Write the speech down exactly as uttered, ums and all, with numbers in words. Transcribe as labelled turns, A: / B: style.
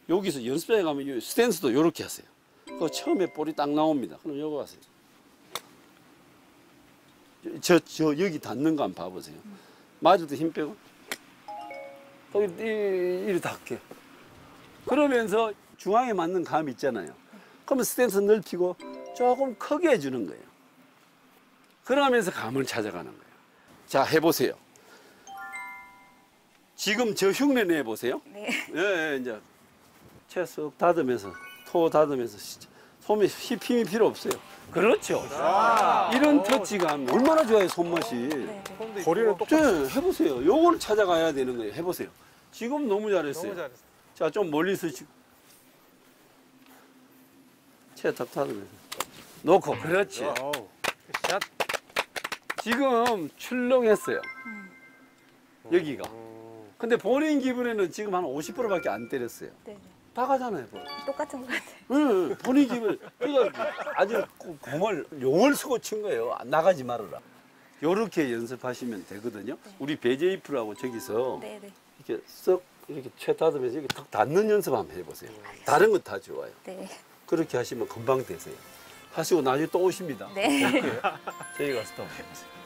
A: 여기서 연습장에 가면 이 스탠스도 이렇게 하세요. 그 처음에 볼이 딱 나옵니다. 그럼 요거 하세요. 저, 저 여기 닿는 거 한번 봐보세요. 맞을 때 힘 빼고 또 이리 닿게. 그러면서 중앙에 맞는 감 있잖아요. 그러면 스탠스 넓히고 조금 크게 해주는 거예요. 그러면서 감을 찾아가는 거예요. 자, 해보세요. 지금 저 흉내 내보세요.
B: 네.
A: 예, 예, 이제 채 쓱 다듬면서 토 다듬면서 손에 힘이 필요 없어요. 그렇죠. 아, 이런 터치감 얼마나 좋아요, 손맛이.
B: 네.
C: 거리는
A: 네,
C: 똑같이.
A: 해보세요. 요걸 찾아가야 되는 거예요. 해보세요. 지금 너무 잘했어요.
C: 너무 잘했어.
A: 자, 좀 멀리서 지금 채 탁 다듬면서 놓고. 그렇지.
C: 어우.
A: 샷. 지금 출렁했어요. 여기가. 근데 본인 기분에는 지금 한 오십 퍼센트밖에 안 때렸어요.
B: 네.
A: 다 가잖아요. 뭐.
B: 똑같은 것 같아요.
A: 응, 본인 기분. 그러니까 아주 공을 용을 쓰고 친 거예요. 안 나가지 말아라. 요렇게 연습하시면 되거든요.
B: 네.
A: 우리 배제이 프로하고 저기서
B: 네, 네.
A: 이렇게 쓱 이렇게 채 다듬면서 이렇게 탁 닿는 연습 한번 해보세요. 다른 건 다 좋아요.
B: 네.
A: 그렇게 하시면 금방 되세요. 하시고 나중에 또 오십니다.
B: 네.
A: 저희 가서 또 해보세요.